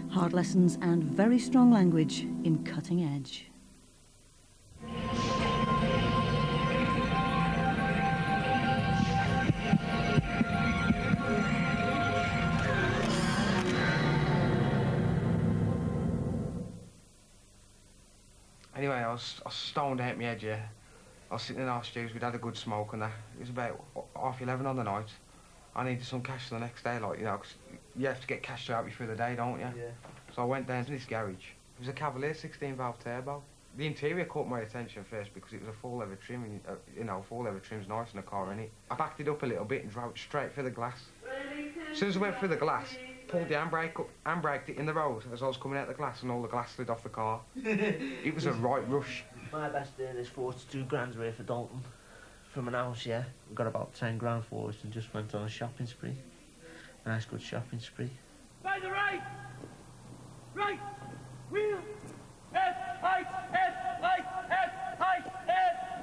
Hard lessons and very strong language in Cutting Edge. Anyway, I was stoned out my head, yeah. I was sitting in our stews, we'd had a good smoke and that. It was about 11:30 on the night. I needed some cash for the next day, like, you know, 'cause you have to get cash out before the day, don't you? Yeah. So I went down to this garage. It was a Cavalier 16-valve turbo. The interior caught my attention first because it was a full leather trim, and, you know, full leather trim's nice in a car, innit? I backed it up a little bit and drove it straight through the glass. As soon as I went through the glass, pulled the handbrake up, handbraked it in the road as I was coming out the glass, and all the glass slid off the car. It was a right rush. My best earn is 42 grand's worth for Dalton. From an house, yeah. We got about 10 grand for it and just went on a shopping spree. Nice good shopping spree. By the right! Right! Wheel! Head! Height! Head! Height! Head! Height! Head!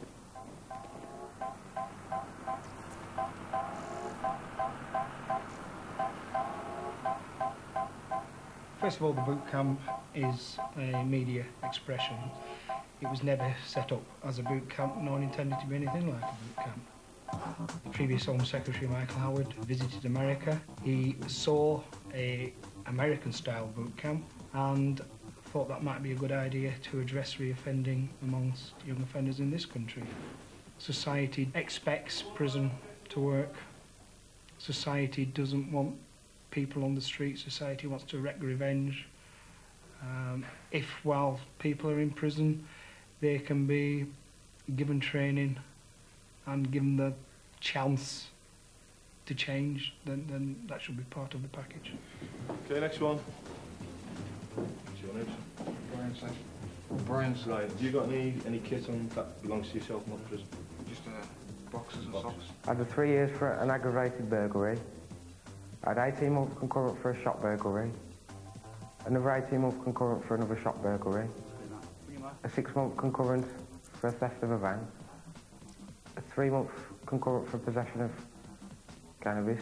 First of all, the boot camp is a media expression. It was never set up as a boot camp, nor intended to be anything like a boot camp. The previous Home Secretary, Michael Howard, visited America. He saw a American-style boot camp and thought that might be a good idea to address reoffending amongst young offenders in this country. Society expects prison to work. Society doesn't want people on the street. Society wants to wreak revenge. If, while people are in prison, they can be given training and given the chance to change, then that should be part of the package. Okay, next one. What's your name? Brian, sir. Brian, sir. Right, have you got any kit on that belongs to yourself, not prison? Just boxes and socks. I had 3 years for an aggravated burglary. I had 18 months concurrent for a shop burglary. Another 18 months concurrent for another shop burglary. A 6-month concurrent for a theft of a van. A 3-month concurrent for possession of cannabis.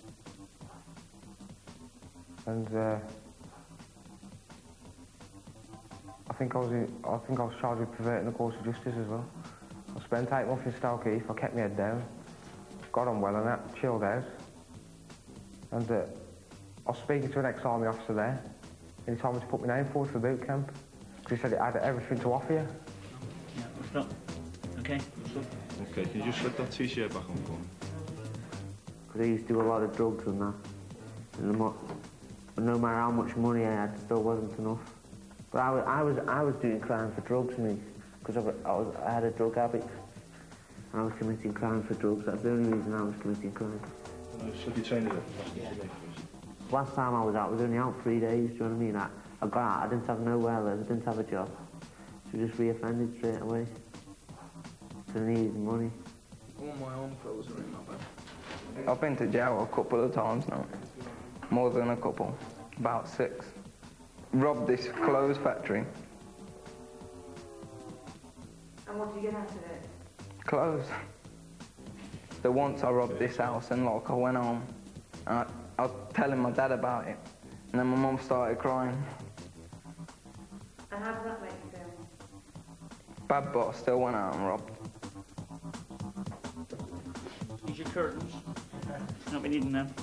And I think I was charged with perverting the course of justice as well. I spent 8 months in Salvaged. I kept my head down, got on well and that, chilled out. And I was speaking to an ex-army officer there, and he told me to put my name forward for boot camp, because he said it had everything to offer you. Yeah, stop. Okay. Okay, can you just slip that t-shirt back on for me? Because I used to do a lot of drugs and that. And no matter how much money I had, it still wasn't enough. But I was doing crime for drugs, because I had a drug habit. And I was committing crime for drugs. That's the only reason I was committing crime. Slip your trainers up. Last time I was out, I was only out 3 days, do you know what I mean? I got out, I didn't have nowhere to live, I didn't have a job. So I just reoffended straight away. So I needed money. All my own clothes are in my bag. I've been to jail a couple of times now. More than a couple. About 6. Robbed this clothes factory. And what did you get out of it? Clothes. So once I robbed this house and like I went home and I was telling my dad about it, and then my mum started crying. And how did that make you feel? Bad, but I still went out and robbed. Here's your curtains. Not be needing them.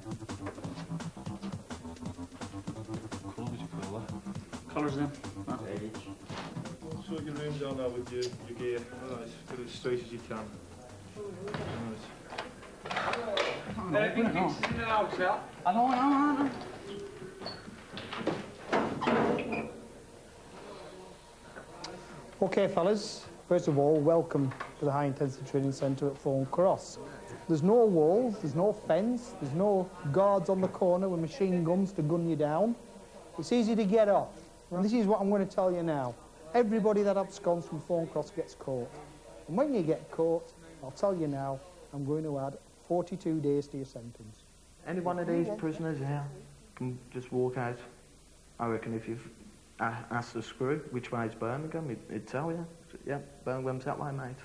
What would you call that? Colours them. Sort your room down now with your gear. Alright, get it as straight as you can. Anything fixes in the house, yeah? I know. Okay, fellas. First of all, welcome to the High Intensity Training Centre at Thorn Cross. There's no walls, there's no fence, there's no guards on the corner with machine guns to gun you down. It's easy to get off. And this is what I'm going to tell you now. Everybody that absconds from Thorn Cross gets caught. And when you get caught, I'll tell you now, I'm going to add 42 days to your sentence. Any one of these prisoners here can just walk out. I reckon if you've asked the screw which way is Birmingham, it'd tell you. Yeah, Birmingham's that way, mate.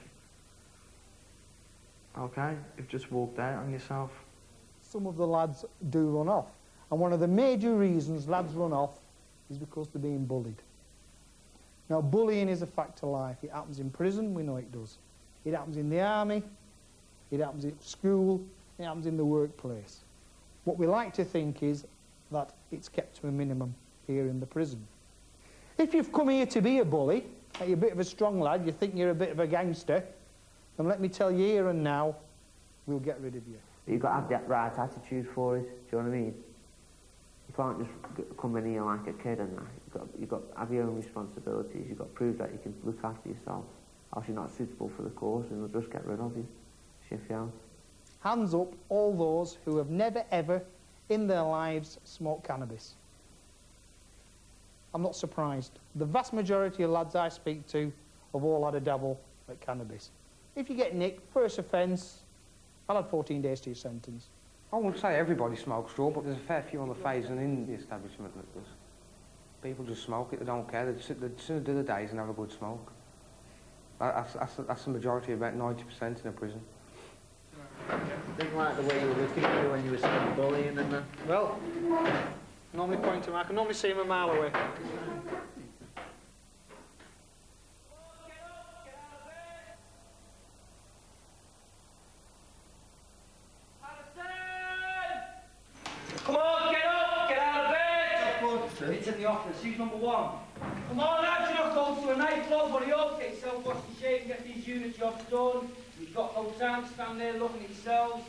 Okay, you've just walked out on yourself. Some of the lads do run off. And one of the major reasons lads run off is because they're being bullied. Now, bullying is a fact of life. It happens in prison, we know it does. It happens in the army, it happens at school, it happens in the workplace. What we like to think is that it's kept to a minimum here in the prison. If you've come here to be a bully, that you're a bit of a strong lad, you think you're a bit of a gangster, then let me tell you here and now, we'll get rid of you. You've got to have that right attitude for it, do you know what I mean? You can't just come in here like a kid and that. You've got to have your own responsibilities. You've got to prove that you can look after yourself. Else you're not suitable for the course and they'll just get rid of you. Shift you out. Hands up all those who have never ever in their lives smoked cannabis. I'm not surprised. The vast majority of lads I speak to have all had a dabble at cannabis. If you get nicked, first offence, I'll add 14 days to your sentence. I wouldn't say everybody smokes straw, but there's a fair few on the phase and in the establishment that does. People just smoke it, they don't care. They'd sooner do the days and have a good smoke. That's the majority, about 90% in a prison. Didn't like the way you were looking at me when you were saying bullying and that. Well, normally point to him. I can normally see him a mile away. Come on, get up, get out of bed! It's in the office. Who's number one? Come on, lads, you're not going to a nightclub, buddy. Okay, yourself, wash your shave and get these unit jobs done. You've got no time to stand there looking at yourselves.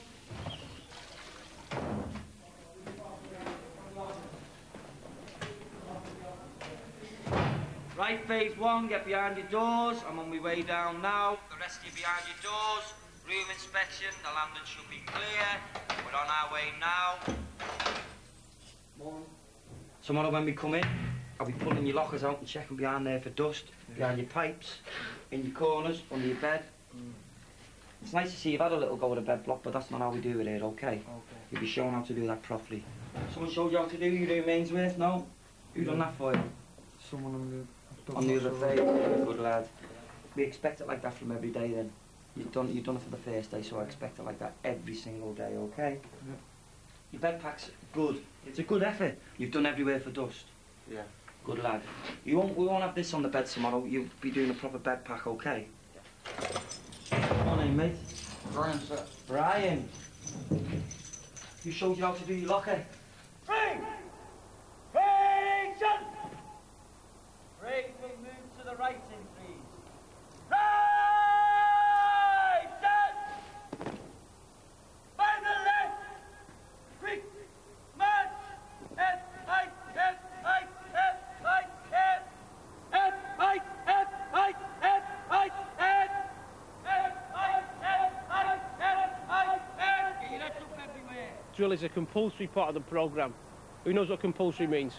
Right, phase one, get behind your doors. I'm on my way down now. The rest of you behind your doors. Room inspection, the landing should be clear. We're on our way now. Tomorrow when we come in, I'll be pulling your lockers out and checking behind there for dust, behind your pipes, in your corners, under your bed. It's nice to see you've had a little go at a bed block, but that's not how we do it here, okay? You'll be shown how to do that properly. Someone showed you how to do your Mainsworth, no? Who done that for you? Someone On the other phase, good lad. We expect it like that from every day then. You've done it for the first day, so I expect it like that every single day, okay? Yeah. Your bed pack's good. It's a good effort. You've done everywhere for dust. Yeah. Good lad. We won't have this on the bed tomorrow. You'll be doing a proper bed pack, okay? What's your name, mate? Brian, sir. Brian. Who showed you how to do your locker? Ring! Ring! Ring will move to the right in, please. Right! Down! By the left! Quick! March! F, height, F, height, F, height, F! F, height, F, height, F, height, F! F, height, F, height, F, height, F! Get your heads up everywhere. Drill is a compulsory part of the programme. Who knows what compulsory means?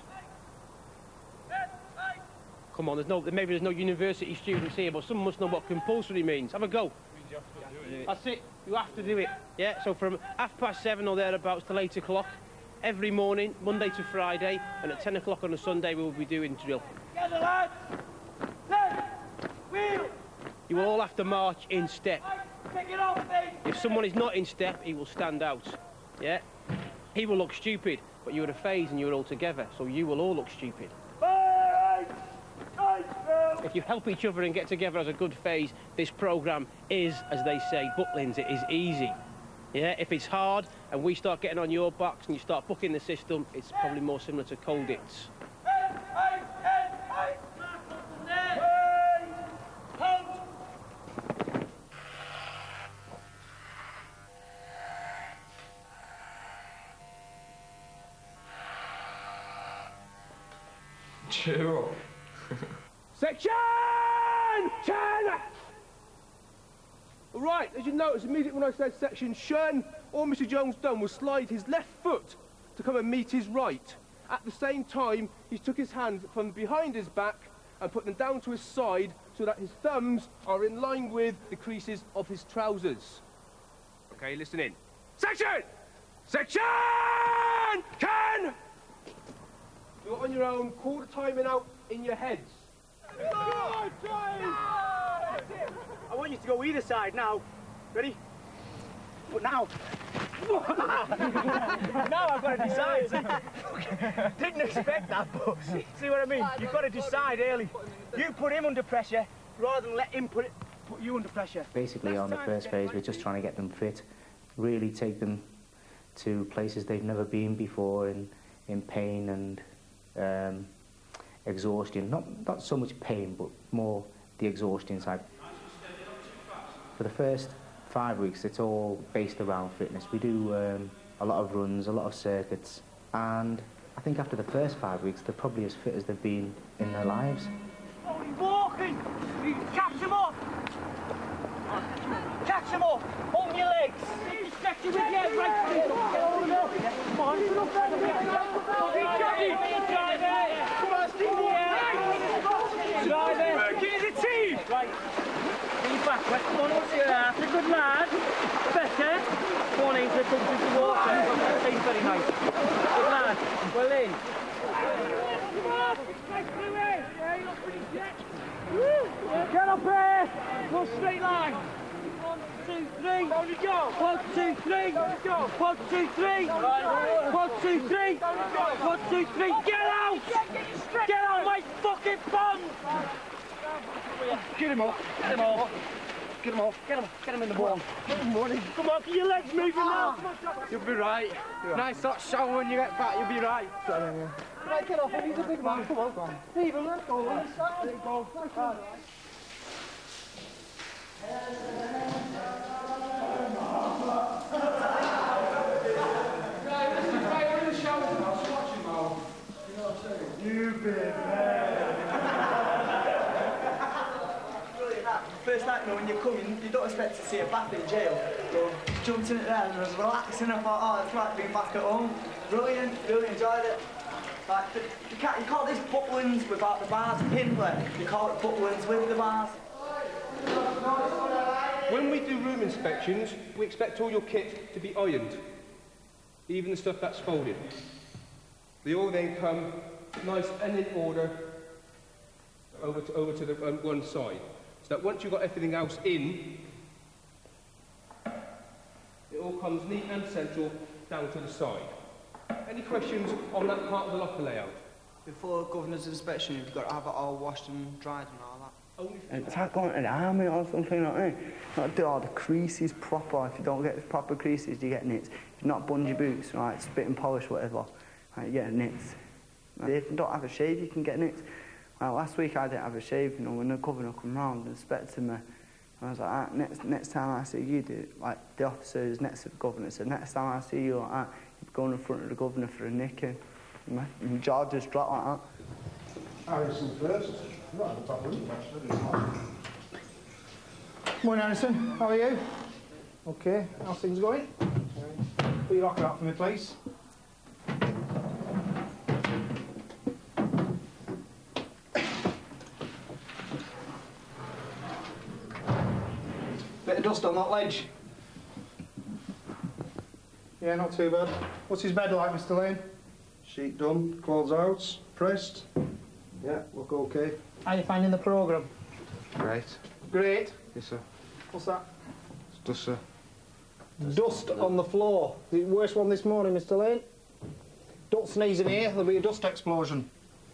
Come on, maybe there's no university students here, but someone must know what compulsory means. Have a go. That's it. You have to do it. Yeah, so from 7:30 or thereabouts till 8 o'clock, every morning, Monday to Friday, and at 10 o'clock on a Sunday, we will be doing drill. Together, lads! Left! Wheel! You will all have to march in step. Pick it up, mate! If someone is not in step, he will stand out. Yeah? He will look stupid, but you're a phase and you're all together, so you will all look stupid. If you help each other and get together as a good phase, this programme is, as they say, Butlins, it is easy. Yeah, if it's hard and we start getting on your backs and you start booking the system, it's probably more similar to Colditz. Cheer up. Section 10! Right, as you notice, immediately when I said section 10, all Mr. Jones done was slide his left foot to come and meet his right. At the same time, he took his hands from behind his back and put them down to his side so that his thumbs are in line with the creases of his trousers. Okay, listen in. Section! Section 10! Do it on your own, call the timing out in your heads. I want you to go either side now. Ready? But now. Now I've got to decide. Didn't expect that, but see what I mean? You've got to decide early. You put him under pressure rather than let him put you under pressure. Basically, on the first phase, we're just trying to get them fit, really take them to places they've never been before in pain and exhaustion. Not so much pain, but more the exhaustion side. For the first 5 weeks, it's all based around fitness. We do a lot of runs, a lot of circuits, and I think after the first 5 weeks, they're probably as fit as they've been in their lives. Oh, he's walking! Catch him up! Catch him up! On your legs! Stretch him with your head right through! Come on! Come on, Stevie! Drive it! Get the team! Right. Lean backward. Come on, what's your ass? A good lad. Better. Come on, Ainsley, come through the water. He's very nice. Good lad. Well in. Come on! Right through it! Yeah, you're not pretty yet. Get up here! Go straight line. 1, 2, 3. Down you go. 1, 2, 3. Down you go. 1, 2, 3. 1, 2, 3. 1, 2, 3. Get out! Get out, my fucking bum! Get him off. Get him off. Get him off. Get him in the ball. Come on, get your legs moving now. You'll be right. Nice hot shower when you get back, you'll be right. Right, get off him. He's a big man. Come on. Stephen, let's go. Let's go. First night, when you come in, you don't expect to see a bath in jail. So jumped in it there and I was relaxing. I thought, oh, it's like being back at home. Brilliant, really enjoyed it. Like, you call this butt-wins without the bars, pinway. You call it butt-wins with the bars. When we do room inspections, we expect all your kit to be ironed, even the stuff that's folded. They all then come nice and in order over to the one side. So that once you've got everything else in, it all comes neat and central down to the side. Any questions on that part of the locker layout? Before governor's inspection, you've got to have it all washed and dried and all that. It's like going to the army or something like that. Not do all the creases proper. If you don't get proper creases, you get nits. If you're not bungee boots, right, spit and polish, whatever, right, you get nits. If you don't have a shave, you can get nits. Well, last week I didn't have a shave, you know, when the governor come round and inspected me. And I was like, ah, next time I see you do it, like the officers next to the governor said, next time I see you like that, you'd go in front of the governor for a nicking. And my jaw just dropped like that. Harrison first. Not at the top of it. Morning, Harrison. How are you? Okay. How's things going? Put your locker out for me, please. Bit of dust on that ledge. Yeah, not too bad. What's his bed like, Mr. Lane? Sheet done, clothes out, pressed. Yeah, look okay. How are you finding the programme? Great. Great? Yes, sir. What's that? It's dust, sir. Dust on the floor. The worst one this morning, Mr. Lane. Don't sneeze in here, there'll be a dust explosion.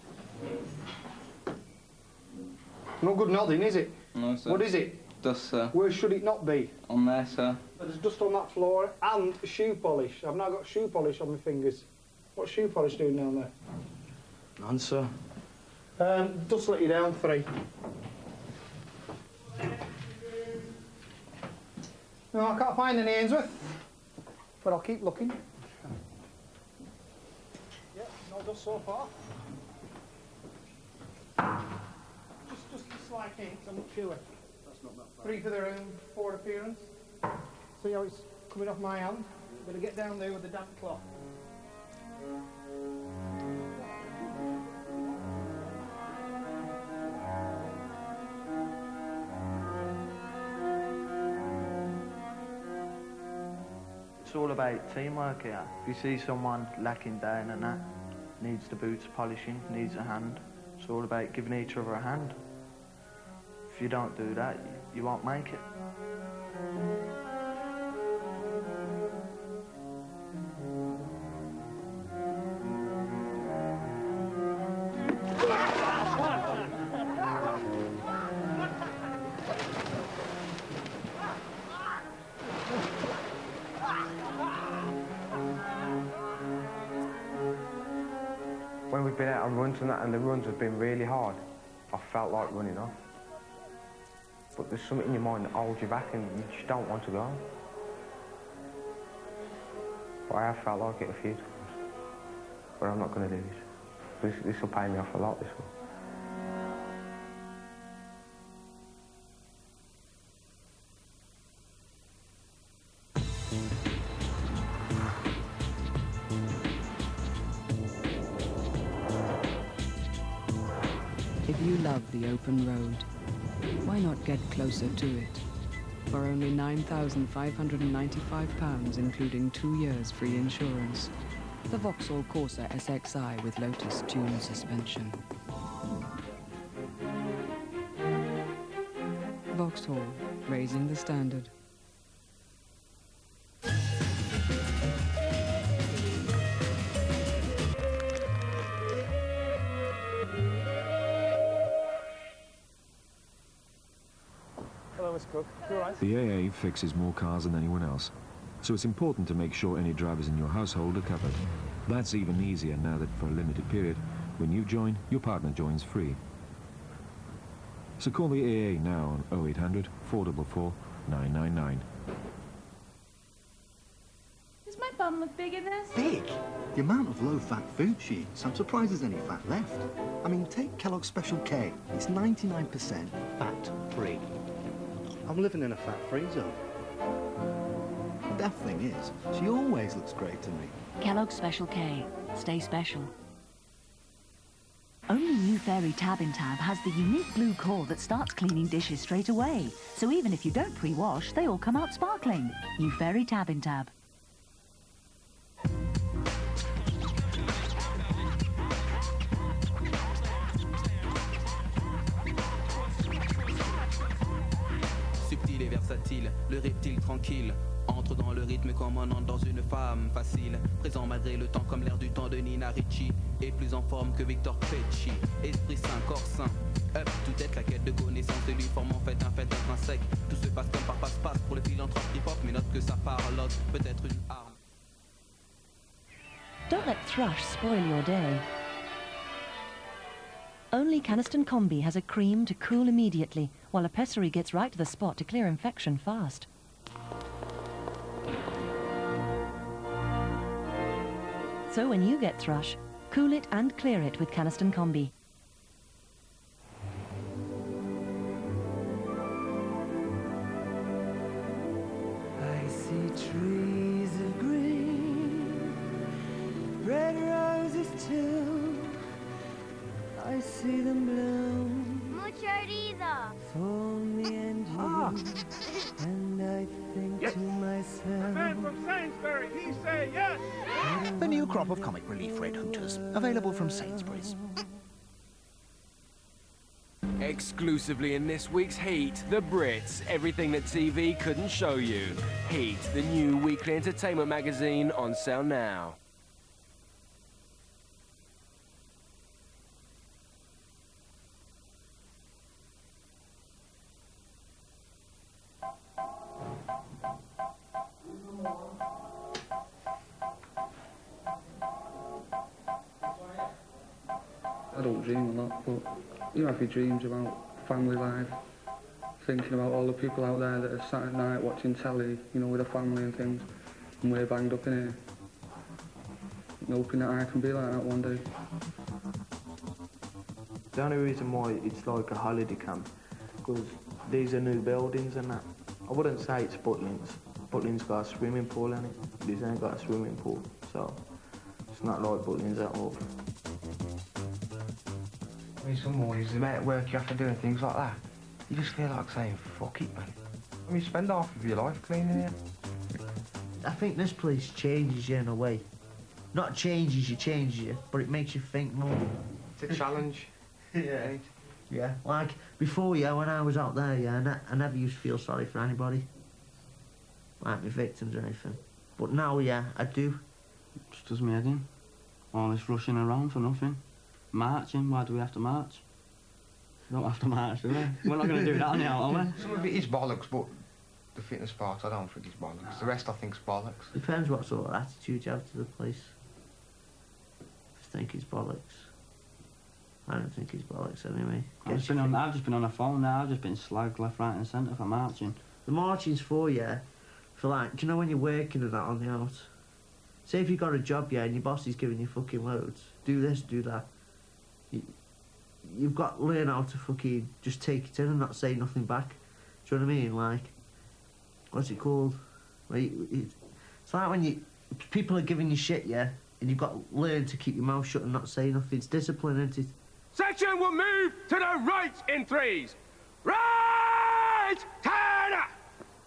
Not good nodding, is it? No, sir. What is it? Dust, sir. Where should it not be? On there, sir. There's dust on that floor and shoe polish. I've now got shoe polish on my fingers. What's shoe polish doing down there? None, sir. Dust let you down, 3. No, I can't find any Ainsworth, but I'll keep looking. Yeah, no dust so far. Just a slight hint, I'm not sure. That's not that bad. 3 for the room, 4 appearance. See how it's coming off my hand? Better get down there with the damp cloth. It's all about teamwork here. If you see someone lacking down and that, needs the boots polishing, needs a hand, it's all about giving each other a hand. If you don't do that, you won't make it. When we've been out on runs and that, and the runs have been really hard, I felt like running off. But there's something in your mind that holds you back and you just don't want to go. But I have felt like it a few times. But I'm not going to do this. This will pay me off a lot, this one. If you love the open road, why not get closer to it? For only £9,595, including 2 years free insurance. The Vauxhall Corsa SXI with Lotus Tune suspension. Vauxhall, raising the standard. Hello, Mr. Cook. You all right? The AA fixes more cars than anyone else, so it's important to make sure any drivers in your household are covered. That's even easier now that for a limited period, when you join, your partner joins free. So call the AA now on 0800 444 999. Does my bum look big in this? Big? The amount of low-fat food she eats, I'm surprised there's any fat left. I mean, take Kellogg's Special K. It's 99% fat-free. I'm living in a fat-free zone. The daft thing is, she always looks great to me. Kellogg's Special K. Stay special. Only new Fairy Tab in Tab has the unique blue core that starts cleaning dishes straight away. So even if you don't pre-wash, they all come out sparkling. New Fairy Tab in Tab. Subtil et versatile, le reptile tranquille entre dans le rythme comme un an dans une femme facile, présent malgré le temps comme l'air du temps de Nina Ricci, et plus en forme que Victor Pecci, esprit sain, corps sain, up to date, la quête de connaissance de lui forme en fait un fait intrinsèque, tout se passe comme par passe-passe pour le philanthrope hip-hop, mais note que sa parlotte peut être une arme. Don't let thrush spoil your day. Only Caniston Combi has a cream to cool immediately, while a pessary gets right to the spot to clear infection fast. So when you get thrush, cool it and clear it with Caniston Combi. I see trees of green, red roses too. I see them bloom Mucho riso. for me and you. And I think to myself, Man from Sainsbury, he say yes! The new crop of comic relief red hooters, available from Sainsbury's. Exclusively in this week's Heat, The Brits, everything that TV couldn't show you. Heat, the new weekly entertainment magazine, on sale now. I don't dream a lot, but you have your dreams about family life, thinking about all the people out there that are sat at night watching telly, you know, with a family and things, and we're banged up in here. And hoping that I can be like that one day. The only reason why it's like a holiday camp, because these are new buildings and that. I wouldn't say it's Butlins. Butlins got a swimming pool in it. This ain't got a swimming pool, so it's not like Butlins at all. I mean, some mornings, the amount of work you have to do and things like that, you just feel like saying, fuck it, man. I mean, you spend half of your life cleaning here. I think this place changes you in a way. Not changes you, but it makes you think more. It's a challenge. Yeah. Yeah, like before, yeah, when I was out there, yeah, I never used to feel sorry for anybody. Like my victims or anything. But now, yeah, I do. Just does me head in. All this rushing around for nothing. Marching, why do we have to march? We don't have to march, do we? We're not going to do that now, are we? Some of it is bollocks, but the fitness part, I don't think it's bollocks. The rest, I think's bollocks. Depends what sort of attitude you have to the place. If think he's bollocks. I don't think he's bollocks anyway. I've just been on the phone now. I've just been slagged left, right, and centre for marching. The marching's for you, for like, do you know when you're working and that on the out? Say if you got a job, yeah, and your boss is giving you fucking loads. Do this, do that. You've got to learn how to fucking just take it in and not say nothing back. Do you know what I mean? Like, what's it called? Like, it's like when people are giving you shit, yeah, and you've got to learn to keep your mouth shut and not say nothing. It's discipline, isn't it? Section will move to the right in threes. Right! Turn up!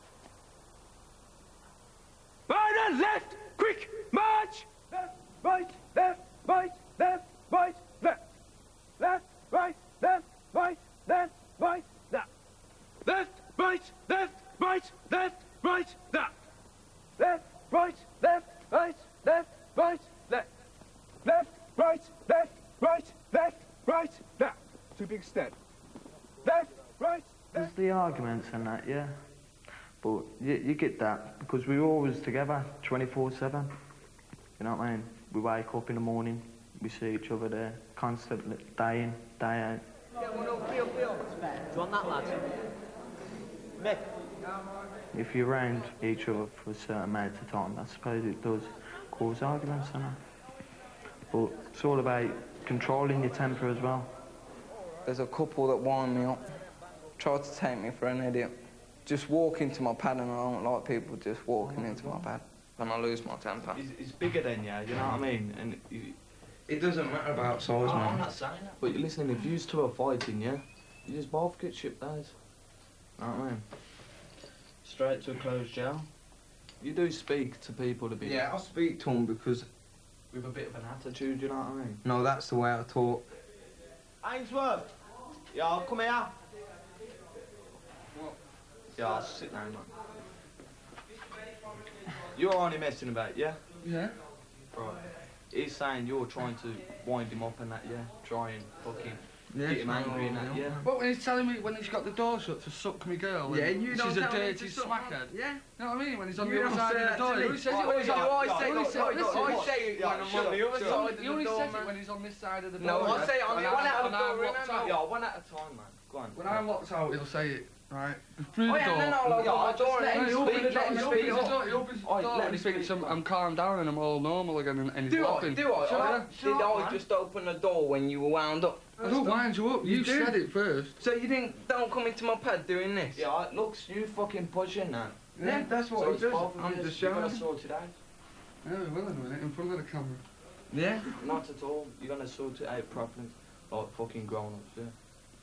By the left, quick, march! Left, right, left, right, left, right, left. Left, right, left, right, left, right, left. Left, right, left, right, left, right, left. Left, right, left, right, left, right, left. Left, right, left, right, left, right, left. Two big steps. Left, right, There's the arguments and that, yeah. But you get that because we're always together, 24/7. You know what I mean? We wake up in the morning, we see each other there, constantly, day in, day out. Do you want that, lad? Mick? If you're around each other for a certain amount of time, I suppose it does cause arguments and that. But it's all about controlling your temper as well. There's a couple that wind me up, try to take me for an idiot. Just walk into my pad, and I don't like people just walking into my pad when I lose my temper. He's bigger than you, you know what I mean? And it doesn't matter about size, man. I'm not saying that. But listen, if you two are fighting, yeah, you just both get shipped out. You know what I mean? Straight to a closed jail. You do speak to people to be... Yeah, I speak to them because... with a bit of an attitude, you know what I mean? No, that's the way I talk. Ainsworth! Yeah, come here. What? Yeah, I'll sit down, man. You're only messing about, yeah? Yeah. Right. He's saying you're trying to wind him up and that, yeah? Try and fucking get him angry and that, yeah? But when he's telling me when he's got the door shut to suck me girl, yeah, you don't she's a tell me dirty to suck smackhead. Yeah. You know what I mean? When he's on You the other don't side say of that the door. to He me. only says it I when he's on say it when I'm on the other side of the door, He only says man. it when he's on this side of the door. No, I say it on the one out of the door, remember? Yeah, one at a time, man. Go on. When I'm locked out, he'll say it, right? Through Oh, the yeah, door. no, like, on the door, Let him and speak, let him speak. He opens the door and he thinks I'm calmed down and I'm all normal again and he's laughing. Do I? Did I just open the door when you were wound up? I don't wind you up, you said it first. So you don't come into my pad doing this? Yeah, looks, you fucking pushing that. Yeah, that's what he does. I'm just showing You're him. gonna sort it out. Yeah, we will in a minute, in front of the camera. Yeah? Not at all. You're gonna sort it out properly. Like fucking grown-ups, yeah.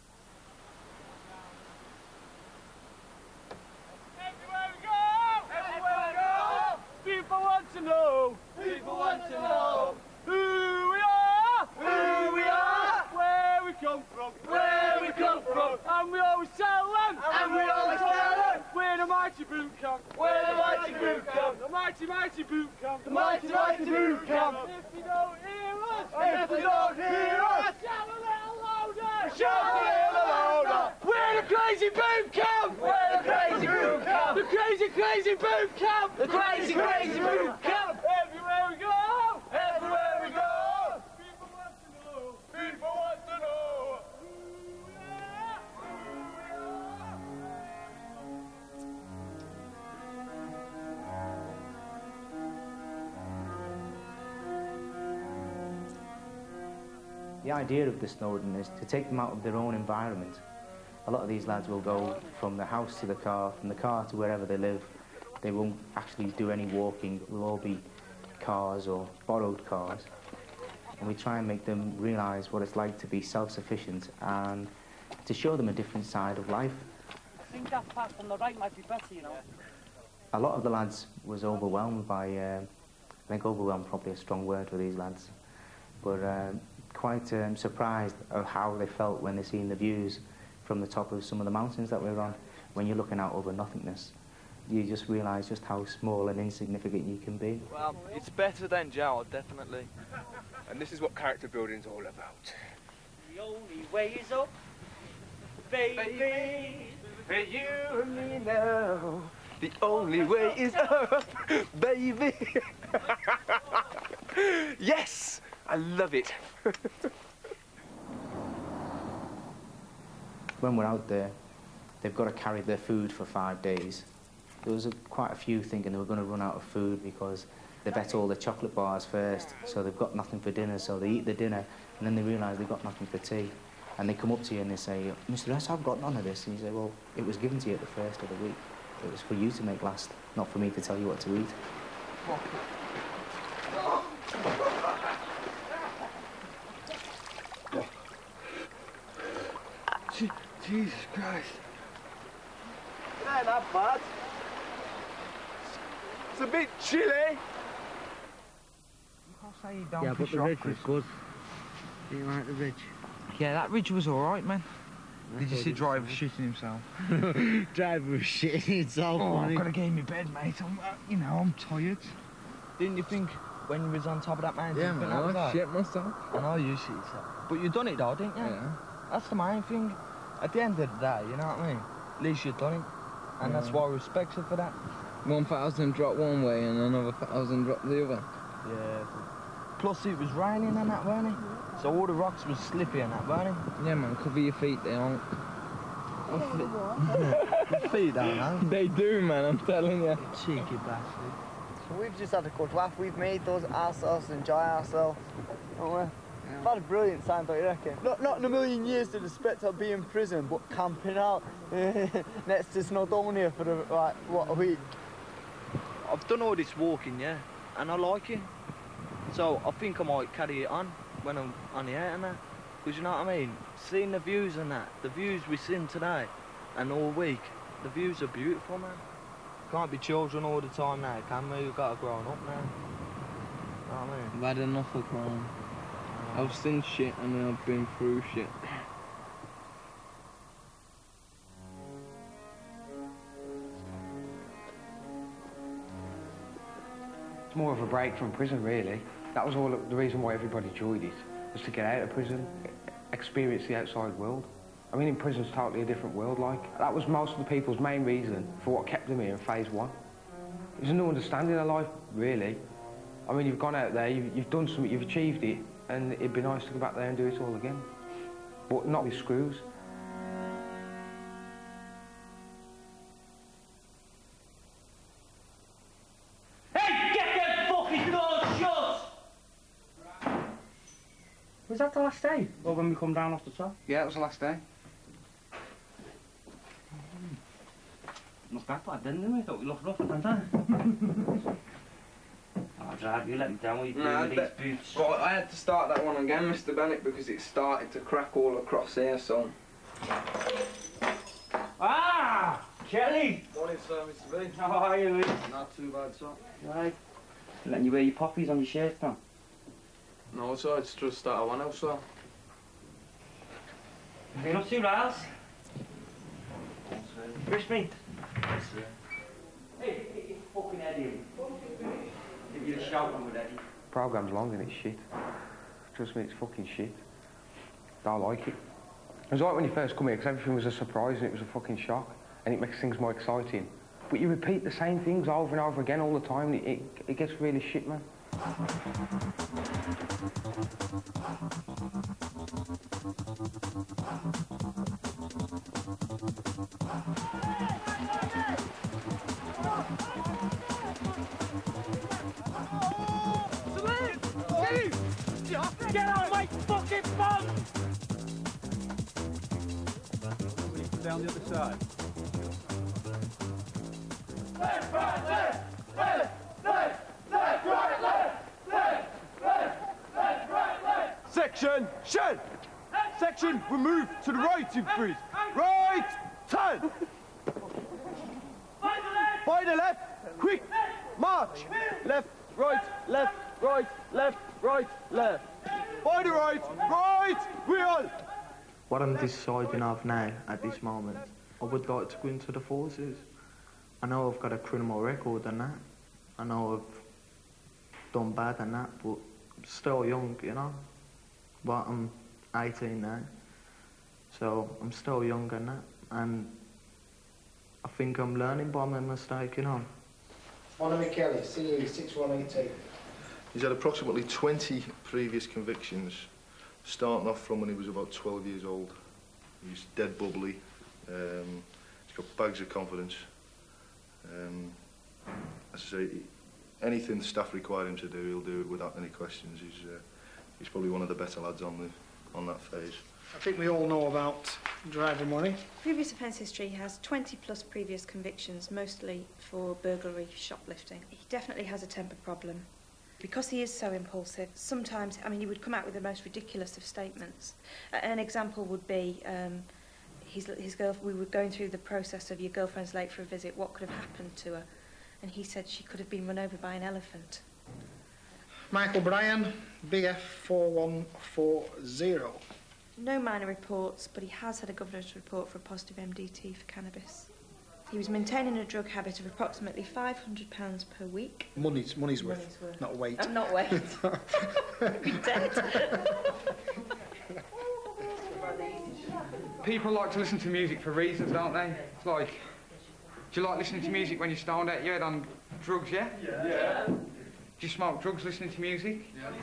People want to know. People want to know who we are. Who we are. Where we come from. Where we come from. And we always tell them. And we always tell them. We're the mighty boot camp. We're the mighty boot camp. The mighty boot camp. The mighty boot camp. If you don't hear us. If you don't hear us. Shout a little louder. Shout a little louder. We're the crazy boot camp. We're the crazy boot camp. The crazy boot camp. The crazy boot camp. Everywhere we go. Everywhere we go. People want to know. People want to know. Who we are. Who we are. The idea of the Snowden is to take them out of their own environment. A lot of these lads will go from the house to the car, from the car to wherever they live. They won't actually do any walking. It will all be cars or borrowed cars. And we try and make them realise what it's like to be self-sufficient and to show them a different side of life. I think that path on the right might be better, you know. A lot of the lads was overwhelmed by, I think overwhelmed probably a strong word for these lads, but quite surprised of how they felt when they seen the views from the top of some of the mountains that we're on. When you're looking out over nothingness, you just realise just how small and insignificant you can be. Well, it's better than jail, definitely. And this is what character building's all about. The only way is up, baby. You and me now. The only way is up, baby. Yes! I love it. When we're out there, they've got to carry their food for 5 days. There was quite a few thinking they were going to run out of food because they've ate all the chocolate bars first, so they've got nothing for dinner, so they eat the dinner, and then they realise they've got nothing for tea. And they come up to you and they say, Mr. S, I've got none of this. And you say, well, it was given to you at the first of the week. It was for you to make last, not for me to tell you what to eat. Jesus Christ. It ain't that bad. It's a bit chilly. Yeah, but the ridge was good. Do you like the ridge? Yeah, that ridge was all right, man. Did you see Driver shitting himself? Driver was shitting himself. Oh, I've got to get in my bed, mate. I'm tired. Didn't you think when you was on top of that mountain? Yeah, man, I shit myself. I know you shit yourself. But you done it though, didn't you? Yeah. That's the main thing. At the end of the day, you know what I mean? At least you've done it. And that's why I respect you for that. 1,000 drop one way and another 1,000 drop the other. Yeah. Plus it was raining and that, weren't it? So all the rocks was slippy and that, weren't it? Yeah, man, cover your feet, they aren't. Your feet don't know. They do, man, I'm telling you. Cheeky bastard. So we've just had a good laugh. We've made ourselves enjoy ourselves. Haven't we? We've had a brilliant time, don't you reckon? Not in a million years did I expect I'd be in prison, but camping out next to Snowdonia for what, a week. I've done all this walking, yeah, and I like it. So I think I might carry it on when I'm on the out and that. Because you know what I mean? Seeing the views and that, the views we've seen today and all week, the views are beautiful, man. Can't be children all the time now, can we? We've got to grow up now. You know what I mean? I've had enough of crime. I've seen shit and I've been through shit. It's more of a break from prison, really. That was all the reason why everybody joined it, was to get out of prison, experience the outside world. I mean, in prison's totally a different world, like. That was most of the people's main reason for what kept them here in phase 1. There's no understanding of life, really. I mean, you've gone out there, you've done something, you've achieved it, and it'd be nice to go back there and do it all again. But not with screws. Hey, get them fucking doors shut! Was that the last day? Or when we come down off the top? Yeah, it was the last day. Not that bad, didn't we? Thought we looked rough, didn't I? Oh, Drive, you let me down. What are you doing with these boots? Well, I had to start that one again, Mr. Bennett, because it started to crack all across here, so... Ah! Kelly! Morning, sir, Mr. B. How are you, Lee? Not too bad, sir. Right. Letting you wear your poppies on your shirt now? No, sir, it's just that I want to, sir. Have you not 2 rails? Fish meat? Yes, sir. Hey, get your fucking head in. Give you a shout on with Eddie. Programme's long and it's shit. Trust me, it's fucking shit. Don't like it. It was like when you first come here, because everything was a surprise and it was a fucking shock, and it makes things more exciting. But you repeat the same things over and over again all the time, and it gets really shit, man. Get out my fucking phone! Down the other side. Left, right, left, left, left, left, right, left, left, left, left, right, left. Section, shed! Section, we move to the right in freeze. Right, turn! By the left, quick, march! Left, right, left, right, left, right, left. By the right, we on! What I'm deciding of now, at this moment, I would like to go into the forces. I know I've got a criminal record and that. I know I've done bad and that, but I'm still young, you know? But I'm 18 now, so I'm still young and that. And I think I'm learning by my mistake, you know? Monica Kelly, CE 6182. He's had approximately 20 previous convictions, starting off from when he was about 12 years old. He's dead bubbly. He's got bags of confidence. As I say, anything the staff require him to do, he'll do it without any questions. He's probably one of the better lads on that phase. I think we all know about driver money. Previous offence history, he has 20 plus previous convictions, mostly for burglary, shoplifting. He definitely has a temper problem. Because he is so impulsive, sometimes, I mean, he would come out with the most ridiculous of statements. An example would be, we were going through the process of your girlfriend's late for a visit, what could have happened to her? And he said she could have been run over by an elephant. Michael Bryan, BF4140. No minor reports, but he has had a governor's report for a positive MDT for cannabis. He was maintaining a drug habit of approximately £500 per week. Money's worth, not weight. Not weight. Be dead. People like to listen to music for reasons, don't they? It's like, do you like listening to music when you're stoned out your head on drugs, yeah? Yeah. Do you smoke drugs listening to music?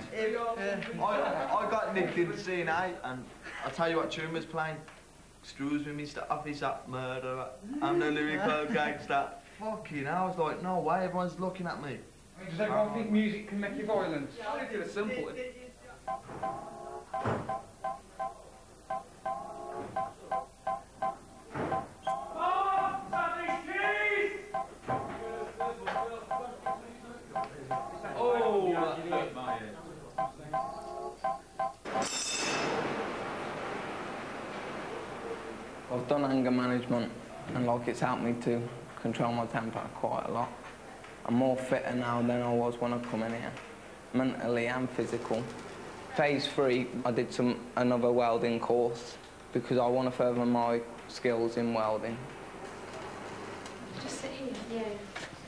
I got nicked in the scene, and I'll tell you what tune was playing. Screws with Mr. Officer, murderer, I'm the lyrical gangster. Fucking hell, I was like, no way, everyone's looking at me. Does everyone think music can make you violent? Yeah, I think it's simple. I've done anger management, and like it's helped me to control my temper quite a lot. I'm more fitter now than I was when I come in here, mentally and physical. Phase 3, I did another welding course because I want to further my skills in welding. Just sit here. Yeah.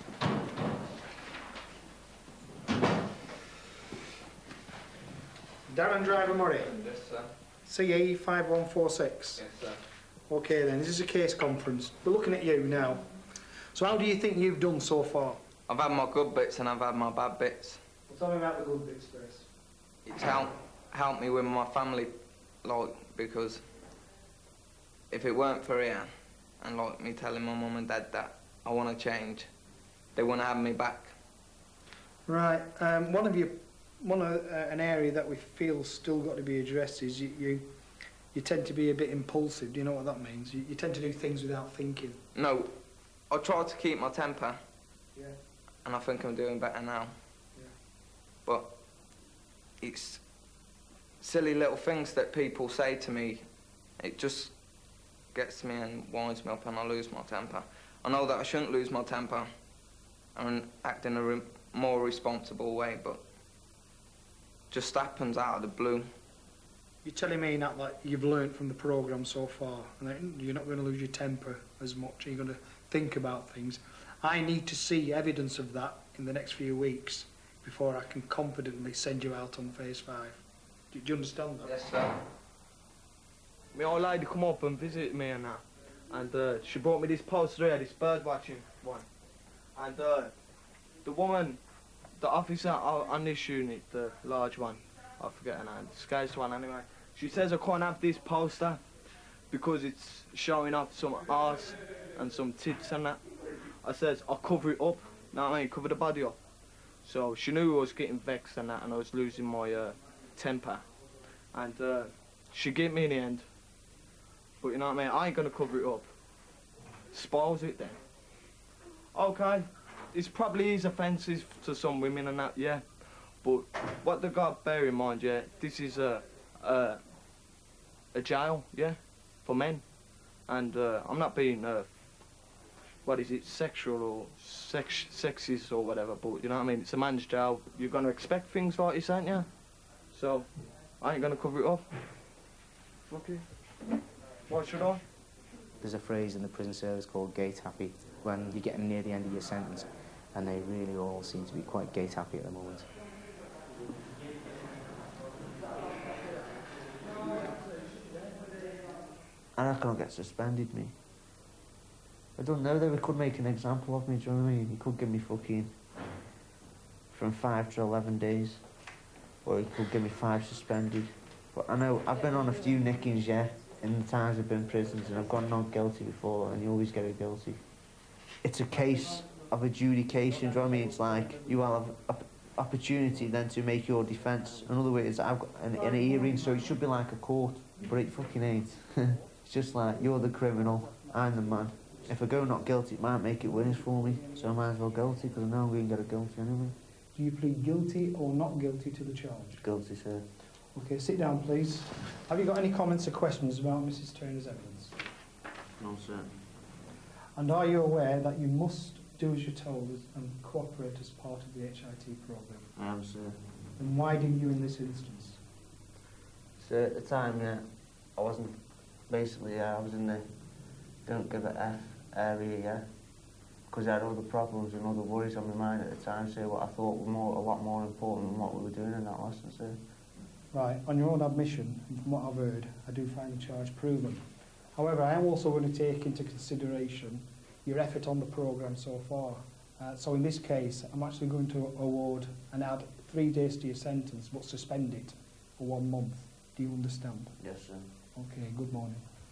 Darren Driver Murray. Yes, sir. CE 5146. Yes, sir. Okay then, this is a case conference. We're looking at you now. So how do you think you've done so far? I've had my good bits and I've had my bad bits. Well, tell me about the good bits first. It's helped me with my family, like, because if it weren't for Ian and like me telling my mum and dad that I want to change, they wouldn't have me back. Right. An area that we feel still got to be addressed is you tend to be a bit impulsive. Do you know what that means? You tend to do things without thinking. No, I try to keep my temper. Yeah. And I think I'm doing better now. Yeah. But it's silly little things that people say to me. It just gets me and winds me up and I lose my temper. I know that I shouldn't lose my temper and act in a more responsible way, but just happens out of the blue. You're telling me that like you've learnt from the programme so far, and that you're not going to lose your temper as much, you're going to think about things. I need to see evidence of that in the next few weeks before I can confidently send you out on phase 5. Do you understand that? Yes, sir. My old lady come up and visited me and that, and she brought me this poster here, this bird watching one. And the woman, the officer on this unit, the large one, I forget her name, the scariest one anyway, she says I can't have this poster because it's showing off some arse and some tits and that. I says I'll cover it up, know what I mean, cover the body up. So she knew I was getting vexed and that, and I was losing my temper. And she gave me in the end. But you know what I mean, I ain't gonna cover it up. Spoils it then. Okay, it's probably is offensive to some women and that, yeah. But what they got to bear in mind, yeah, this is a jail, yeah, for men. And I'm not being, what is it, sexual or sexist or whatever, but you know what I mean, it's a man's jail. You're going to expect things like this, aren't you? So, I ain't going to cover it up. Fuck it. Why should I? There's a phrase in the prison service called gate happy, when you're getting near the end of your sentence, and they really all seem to be quite gate happy at the moment. I reckon I'll get suspended, me. I don't know, they could make an example of me, do you know what I mean? He could give me fucking from 5 to 11 days. or he could give me 5 suspended. But I know I've been on a few nickings, yeah, in the times I've been in prisons, and I've gone not guilty before, and you always get a guilty. It's a case of adjudication, do you know what I mean? It's like you have an opportunity then to make your defence. In other words, I've got an hearing, so it should be like a court, but it fucking ain't. It's just like, you're the criminal, I'm the man. If I go not guilty, it might make it worse for me, so I might as well guilty, because I know I'm going to get a guilty anyway. Do you plead guilty or not guilty to the charge? Guilty, sir. Okay, sit down, please. Have you got any comments or questions about Mrs. Turner's evidence? No, sir. And are you aware that you must do as you're told and cooperate as part of the HIT programme? I am, sir. And why didn't you in this instance? So at the time, yeah, I wasn't, basically, yeah, I was in the don't give a F area, yeah, because I had other problems and other worries on my mind at the time, so what I thought were a lot more important than what we were doing in that lesson, sir. Right, on your own admission, and from what I've heard, I do find the charge proven. However, I am also going to take into consideration your effort on the programme so far. So in this case, I'm actually going to award and add 3 days to your sentence, but suspend it for 1 month. Do you understand? Yes, sir. Okay, good morning.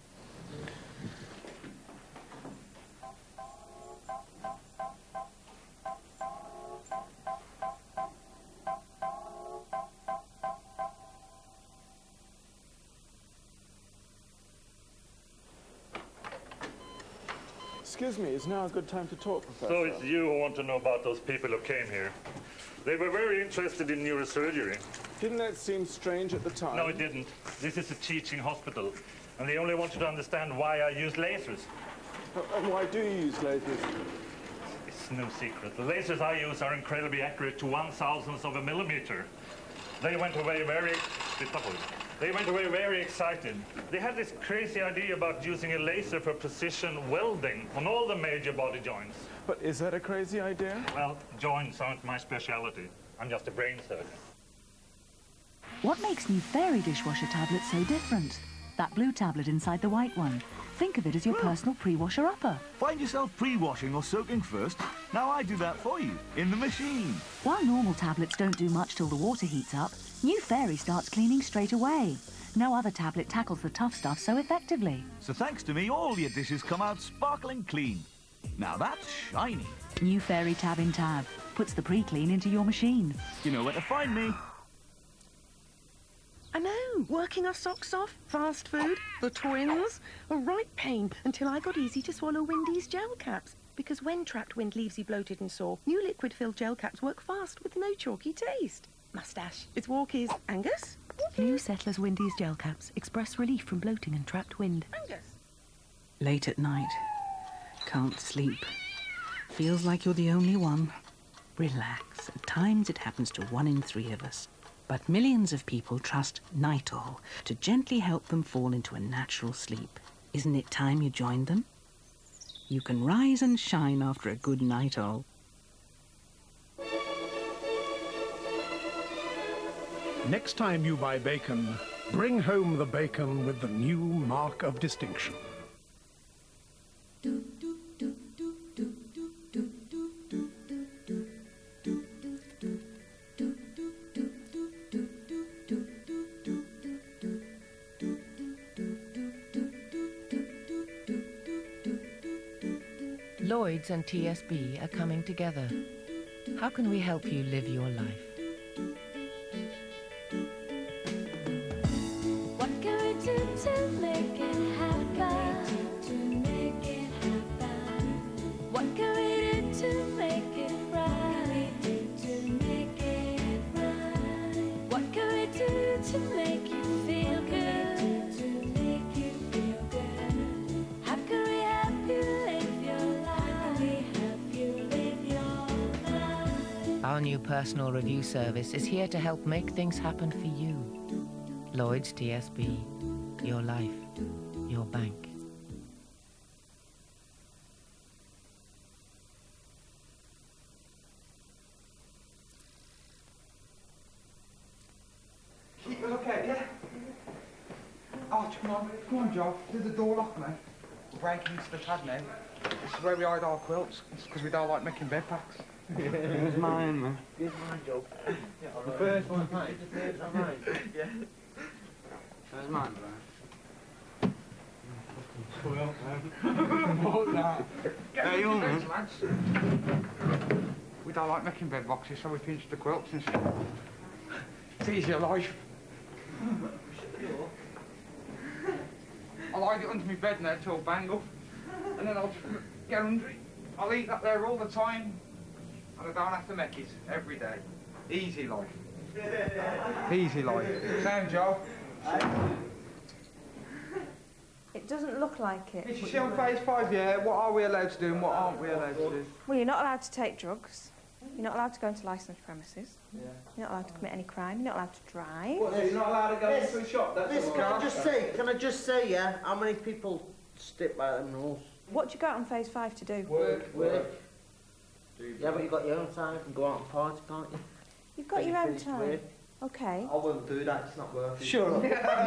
Excuse me, is now a good time to talk, Professor? So it's you who want to know about those people who came here. They were very interested in neurosurgery. Didn't that seem strange at the time? No, it didn't. This is a teaching hospital, and they only wanted to understand why I use lasers. And why do you use lasers? It's no secret. The lasers I use are incredibly accurate to 1,000th of a millimeter. They went away very excited. They had this crazy idea about using a laser for precision welding on all the major body joints. But is that a crazy idea? Well, joints aren't my speciality. I'm just a brain surgeon. What makes new Fairy dishwasher tablets so different? That blue tablet inside the white one. Think of it as your personal pre-washer upper. Find yourself pre-washing or soaking first? Now I do that for you, in the machine. While normal tablets don't do much till the water heats up, new Fairy starts cleaning straight away. No other tablet tackles the tough stuff so effectively. So thanks to me, all your dishes come out sparkling clean. Now that's shiny. New Fairy Tab in Tab puts the pre-clean into your machine. You know where to find me. I know, working our socks off, fast food, the twins, a right pain until I got easy to swallow Windy's gel caps. Because when trapped wind leaves you bloated and sore, new liquid-filled gel caps work fast with no chalky taste. Mustache, it's Walkies. Angus? New Settlers Windy's gel caps express relief from bloating and trapped wind. Angus? Late at night, can't sleep. Feels like you're the only one. Relax. At times it happens to 1 in 3 of us. But millions of people trust Nitol to gently help them fall into a natural sleep. Isn't it time you joined them? You can rise and shine after a good Nitol. Next time you buy bacon, bring home the bacon with the new mark of distinction. Lloyds and TSB are coming together. How can we help you live your life? What can we do to make it happen? To make it happen. What can we do to make it right? To make it right. What can we do to make you feel good? To make you feel good. How can we help you live your life? How can we help you live your life? Our new personal review service is here to help make things happen for you. Lloyds TSB, your life, your bank. Keep a look out, yeah? Oh, come on, Joe. Did the door lock, mate? We're breaking into the pad now. This is where we hide our quilts. It's because we don't like making bed packs. Where's mine, man? Here's my job. The first one, mate. The first one, mate. Yeah. Where's mine, bro? Well, what that? Hey, you man. We don't like making bed boxes, so we pinch the quilts instead. It's easier life. I like it under my bed now till bang up, and then I'll just get under it. I'll eat that there all the time, and I don't have to make it every day. Easy life. Easy life. Sound, Joe? It doesn't look like it. Is she on phase 5, yeah? What are we allowed to do and what aren't we allowed to do? Well, you're not allowed to take drugs. You're not allowed to go into licensed premises. Yeah. You're not allowed to commit any crime. You're not allowed to drive. What, you're not allowed to go into a shop? That's Can I just say, yeah, how many people stick by them rules? What do you go out on phase 5 to do? Work. Yeah, but you've got your own time. You can go out and party, can't you? You've got your own time. Okay. I wouldn't do that, it's not worth it. Shut up.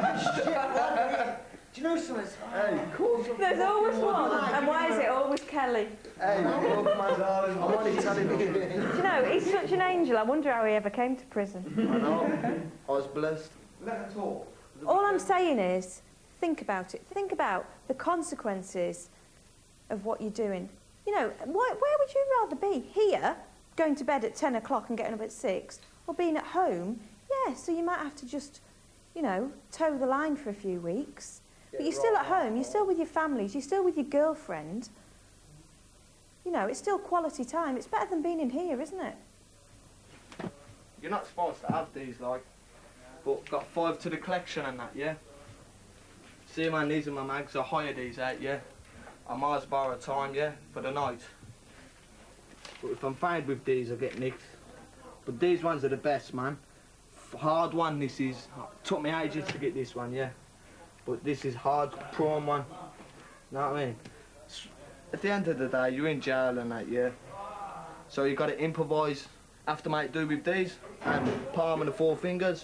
Do you know something? Hey, cool. There's always one. And why is it always Kelly? Hey, look, my darling, I'm only telling you. Do you know, he's such an angel. I wonder how he ever came to prison. I know. I was blessed. Let her talk. All I'm saying is, think about it. Think about the consequences of what you're doing. You know, where would you rather be? Here, going to bed at 10 o'clock and getting up at 6, or being at home? Yeah, so you might have to just, you know, toe the line for a few weeks. But you're still at home, you're still with your families, you're still with your girlfriend. You know, it's still quality time. It's better than being in here, isn't it? You're not supposed to have these, like, but got 5 to the collection and that, yeah? See, man, these are my mags. I hire these out, yeah? I might as borrow time, yeah, for the night. But if I'm found with these, I get nicked. But these ones are the best, man. Hard one, this is. Took me ages to get this one, yeah? But this is hard, prawn one. You know what I mean? At the end of the day, you're in jail and that, yeah? So you got to improvise. Have to make do with these and palm and the 4 fingers.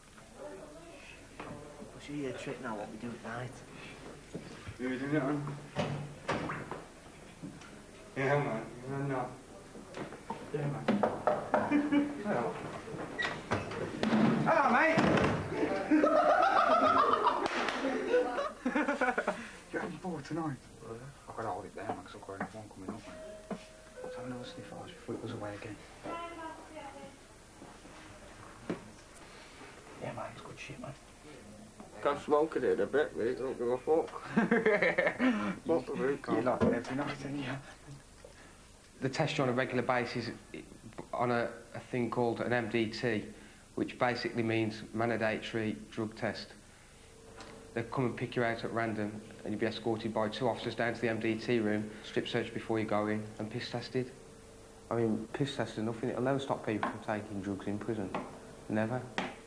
I'll show you a trick now, what we do at night. You doing it, man? Yeah, man. Yeah, no. Yeah, man. Hello. Hello, mate. You're on board tonight? I've got to hold it there, man, because I've got another one coming up, man. Let's have another sniff at us before it goes away again. Yeah, man, it's good shit, man. Can't smoke it a bit, mate. Don't give a fuck. What the root? You like it every night, don't you? They test you on a regular basis on a thing called an MDT, which basically means mandatory drug test. They come and pick you out at random, and you'll be escorted by 2 officers down to the MDT room, strip search before you go in, and piss tested. I mean, piss tested nothing. It'll never stop people from taking drugs in prison. Never.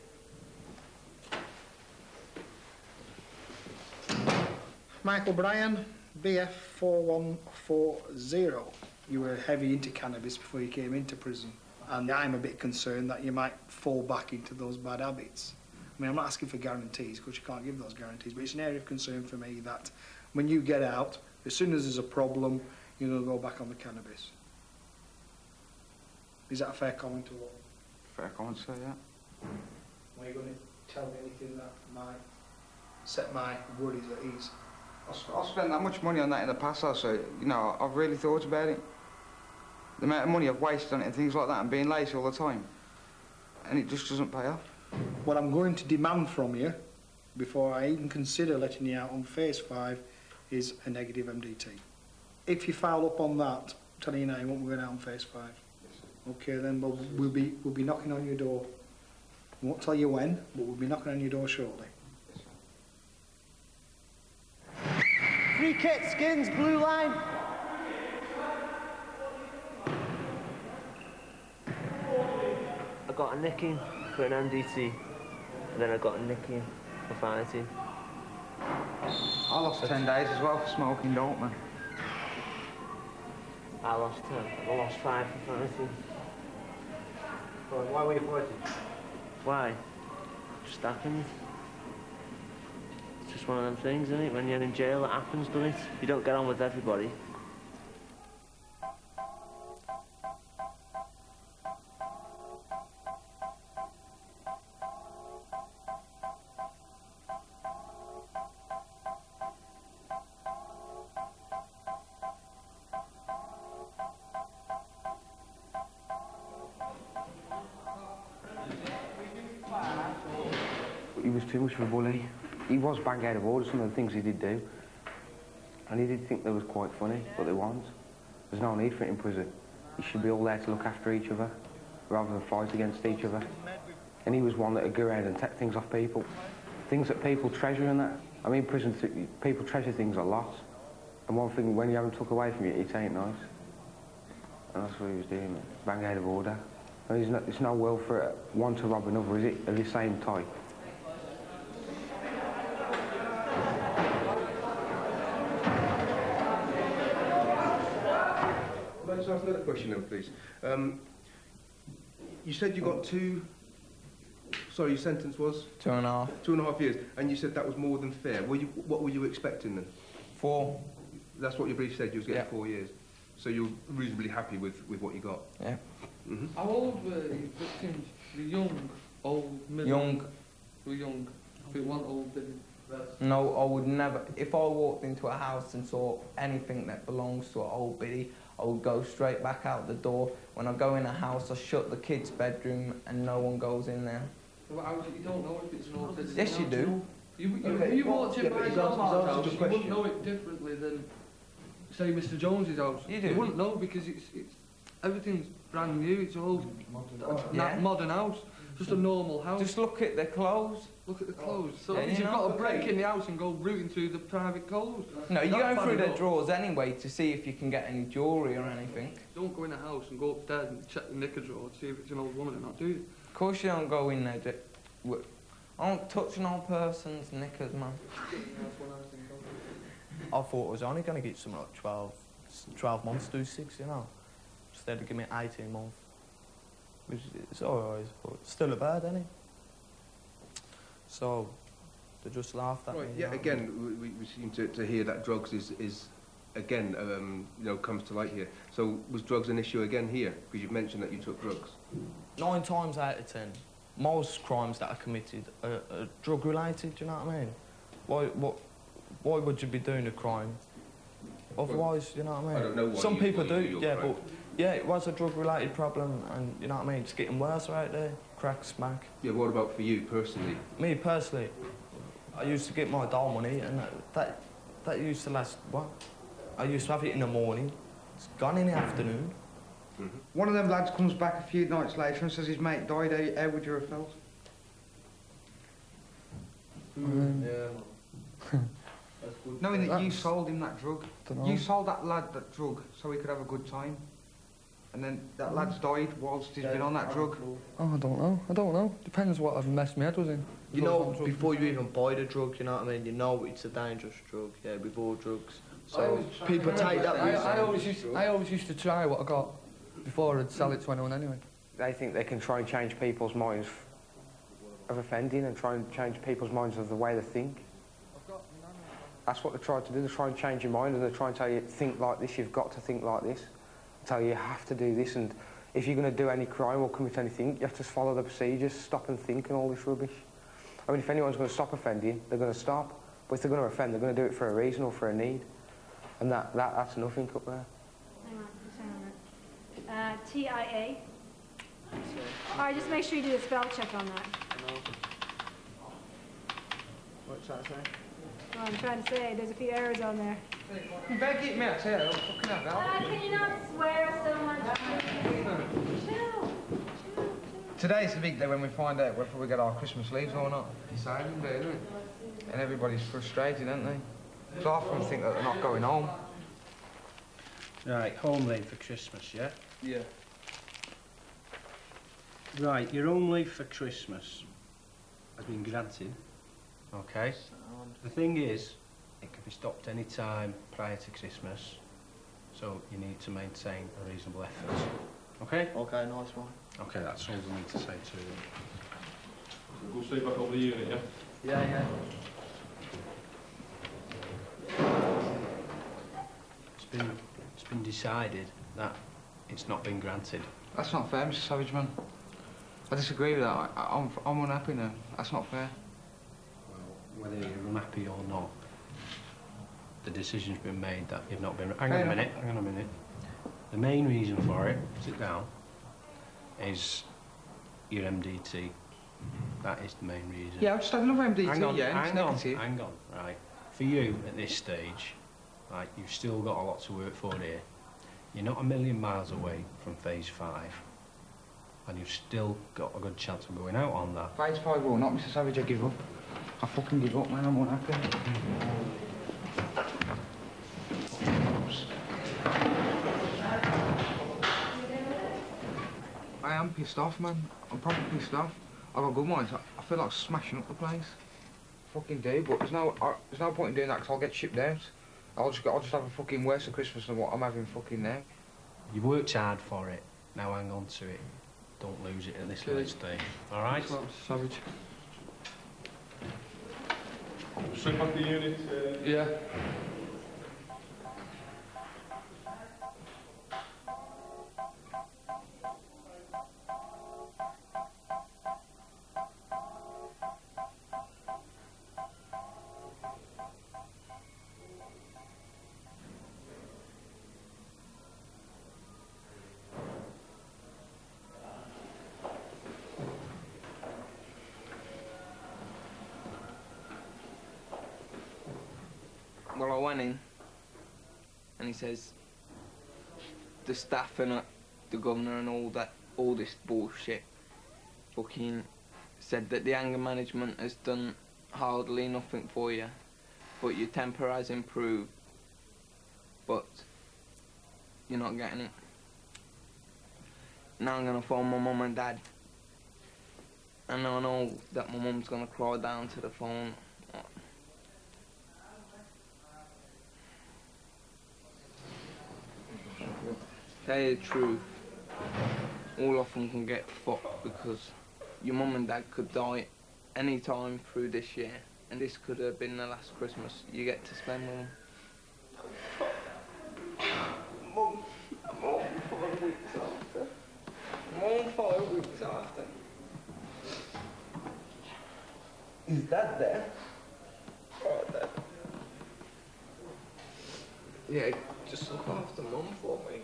Michael Bryan, BF 4140. You were heavy into cannabis before you came into prison, and I'm a bit concerned that you might fall back into those bad habits. I mean, I'm not asking for guarantees, because you can't give those guarantees, but it's an area of concern for me that when you get out, as soon as there's a problem, you're going to go back on the cannabis. Is that a fair comment or what? Fair comment, sir, yeah. Are you going to tell me anything that might set my worries at ease? I've spent that much money on that in the past, so, you know, I've really thought about it. The amount of money I've wasted on it and things like that and being late all the time. And it just doesn't pay off. What I'm going to demand from you, before I even consider letting you out on phase 5, is a negative MDT. If you foul up on that, I'm telling you now, you won't be going out on phase 5. Yes. Okay, then we'll be knocking on your door. I won't tell you when, but we'll be knocking on your door shortly. Free kit, skins, blue line. I got a nicking for an MDT, and then I got a nicking for fighting. I lost 10 days as well for smoking dope, man. I lost 10. I lost 5 for fighting. Why were you fighting? Why? Just happened. It's just one of them things, isn't it? When you're in jail, it happens, doesn't it? You don't get on with everybody. too much of a bully. He was bang out of order, some of the things he did do. And he did think they was quite funny, but they weren't. There's no need for it in prison. You should be all there to look after each other, rather than fight against each other. And he was one that would go around and take things off people. Things that people treasure and that. I mean, prison, people treasure things a lot. And one thing, when you have them took away from you, it ain't nice. And that's what he was doing, man. Bang out of order. And it's no world for one to rob another, is it? Of the same type. Let's ask another question then, please. You said you got your sentence was? 2.5. 2.5 years. And you said that was more than fair. What were you expecting then? 4. That's what your brief said, you was getting 4 years. So you're reasonably happy with what you got? Yeah. Mm-hmm. How old were the victims? The young, old, middle? Young. They were young. If it weren't old, then... No, I would never... If I walked into a house and saw anything that belongs to an old biddy, I would go straight back out the door. When I go in a house, I shut the kid's bedroom and no one goes in there. So how is it you don't know if it's an old biddy? Yes, you do. You walked in my grandma's house, you wouldn't know it differently than, say, Mr. Jones's house. You do. You wouldn't know because it's everything's brand new. It's all modern house. Just a normal house. Just look at the clothes. Look at the clothes. So Yeah, you've got to break in the house and go rooting through the private clothes. No, you go through the drawers anyway to see if you can get any jewellery or anything. Don't go in a house and go upstairs and check the knicker drawer to see if it's an old woman or not, do you? Of course you don't go in there. I don't touch an old person's knickers, man. I thought I was only going to get something like 12 months to do 6, you know. Instead of giving me 18 months. Which is alright, but it's still a bad, isn't it? So, they just laughed at me. Yeah, again, we seem to hear that drugs is again, comes to light here. So, was drugs an issue again here? Because you've mentioned that you took drugs. 9 times out of 10, most crimes that are committed are drug-related, do you know what I mean? Why would you be doing a crime? Otherwise, you know what I mean? I don't know why Some you people thought do, you were yeah, crime. but yeah, it was a drug-related problem, and you know what I mean? It's getting worse right there. Crack, smack. Yeah, what about for you personally? Me personally, I used to get my doll money, and that used to last, what? I used to have it in the morning, it's gone in the afternoon. Mm-hmm. One of them lads comes back a few nights later and says his mate died. How would you have felt? Knowing that you sold him that drug. You sold that lad that drug so he could have a good time. And then that lad's died whilst he's been on that drug. Oh, I don't know. Depends what I've messed my head was in. You know, before you even buy the drug, you know what I mean? You know it's a dangerous drug, yeah, before drugs. So people take that risk. I always used to try what I got before I'd sell it to anyone anyway. They think they can try and change people's minds of offending and try and change people's minds of the way they think. That's what they try to do. They try and change your mind and they try and tell you, think like this, you've got to think like this. They tell you have to do this, and if you're going to do any crime or commit anything, you have to follow the procedures, stop and think and all this rubbish. I mean, if anyone's going to stop offending, they're going to stop. But if they're going to offend, they're going to do it for a reason or for a need. And that's nothing up there. Hang on. TIA. All right, just make sure you do a spell check on that. What's that say? Oh, I'm trying to say, there's a few errors on there. You better get me out here, I'll fucking have that. Can you not swear so much? Chill. Today's the big day when we find out whether we get our Christmas leaves or not. Deciding day, isn't it? And everybody's frustrated, aren't they? So I often think that they're not going home. Right, home leave for Christmas, yeah? Yeah. Right, your home leave for Christmas has been granted. Okay. The thing is, it can be stopped any time prior to Christmas, so you need to maintain a reasonable effort. Okay? Okay, nice one. Okay, that's all we need to say to them. We'll stay back over the unit, yeah? Yeah. It's been decided that it's not been granted. That's not fair, Mr. Savage, man. I disagree with that. I'm unhappy now. That's not fair. Well, whether you're unhappy or not, the decision's been made that you've not been... Hang on a minute. The main reason for it, sit down, is your MDT That is the main reason. Yeah, I'll just have another MDT, hang on, yeah, hang on, right. For you, at this stage, right, you've still got a lot to work for here. You're not a million miles away from phase 5. And you've still got a good chance of going out on that. Phase 5 will not, Mr. Savage, I give up. I fucking give up, man, I'm unhappy. I am pissed off, man. I'm probably pissed off. I've got good minds. I feel like smashing up the place. Fucking do, but there's no point in doing that because I'll get shipped out. I'll just have a fucking worse of Christmas than what I'm having fucking now. You've worked hard for it. Now hang on to it. Don't lose it at this late stage. All right? Savage. Strip up the unit. Yeah. Well, I went in, and he says, the staff and the governor and all this bullshit, fucking said that the anger management has done hardly nothing for you, but your temper has improved, but you're not getting it. Now I'm gonna phone my mum and dad, and I know that my mum's gonna cry down to the phone. Tell you the truth, all of them can get fucked because your mum and dad could die any time through this year, and this could have been the last Christmas you get to spend with them. Mum, 5 weeks after. Mum, 5 weeks after. Is Dad there? Oh, Dad. Yeah, just look after Mum for me.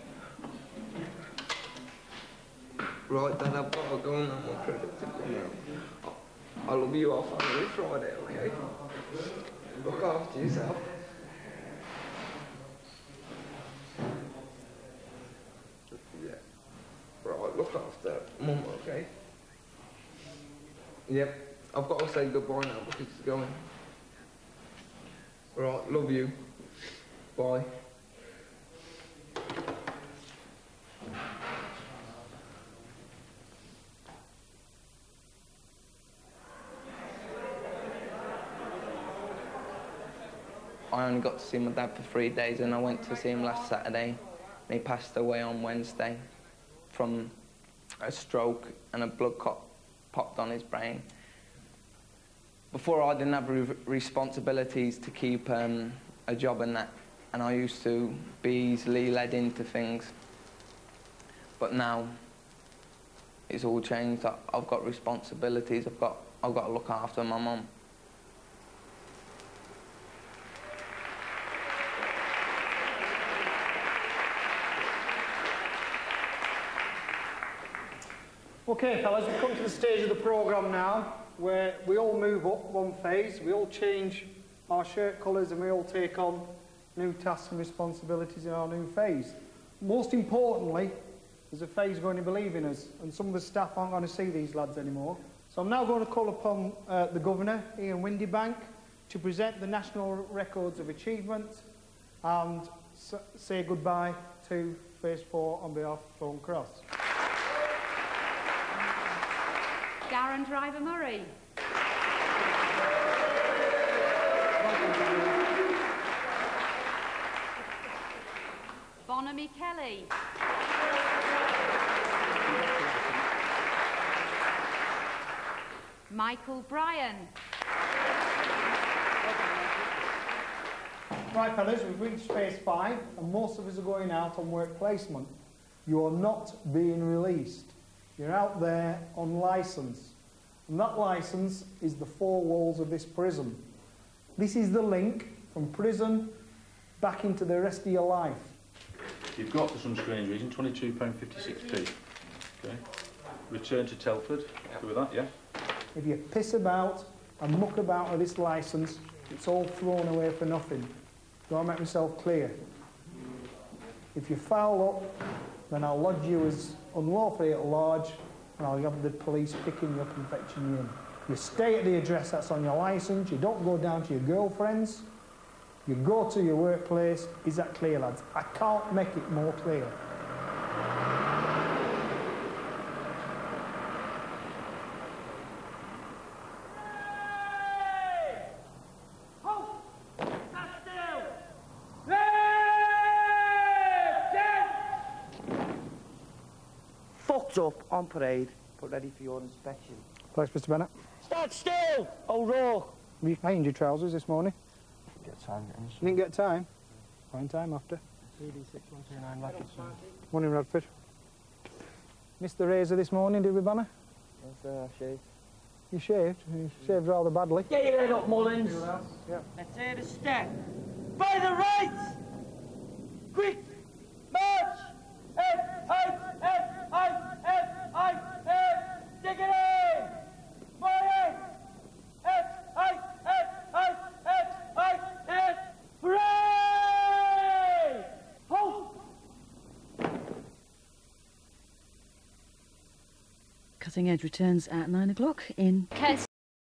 Right, Dad, I've got to go now. I'm predictable now. I love you off Family Friday, okay? Look after yourself. Yeah. Right, look after Mum, okay? Yep, I've got to say goodbye now because it's going. Right, love you. Bye. I only got to see my dad for 3 days, and I went to see him last Saturday. And he passed away on Wednesday from a stroke, and a blood clot popped on his brain. Before, I didn't have responsibilities to keep a job and that, and I used to be easily led into things. But now, it's all changed. I've got responsibilities. I've got to look after my mum. Okay, fellas, we've come to the stage of the programme now where we all move up one phase, we all change our shirt colours, and we all take on new tasks and responsibilities in our new phase. Most importantly, there's a phase going to believe in us, and some of the staff aren't going to see these lads anymore. So I'm now going to call upon the Governor, Ian Windybank, to present the National Records of Achievement and say goodbye to Phase 4 on behalf of Thorn Cross. Darren Driver Murray. Bonamy Kelly. Michael Bryan. Right, fellas, we've reached phase 5, and most of us are going out on work placement. You are not being released. You're out there on licence. And that licence is the 4 walls of this prison. This is the link from prison back into the rest of your life. You've got, for some strange reason, £22.56p. Okay. Return to Telford. Happy with that, yeah? If you piss about and muck about with this licence, it's all thrown away for nothing. Do I make myself clear? If you foul up, then I'll lodge you as unlawfully at large, and I'll have the police picking you up and fetching you in. You stay at the address that's on your licence, you don't go down to your girlfriend's, you go to your workplace. Is that clear, lads? I can't make it more clear. Fucked up on parade, but ready for your inspection. Thanks, Mr. Bennett. Stand still! O'Rourke! You ironed your trousers this morning? Get time. You didn't get time? Fine time after. CD6129 Radford. Morning, Radford. Missed the razor this morning, did we, Banner? Yes, sir, I shaved. You shaved? You shaved rather badly. Get your head up, Mullins. Yeah. Let's hear the step. By the right! Quick! March! Stick it in! Fire! Hooray! Halt! Cutting Edge returns at 9 o'clock in...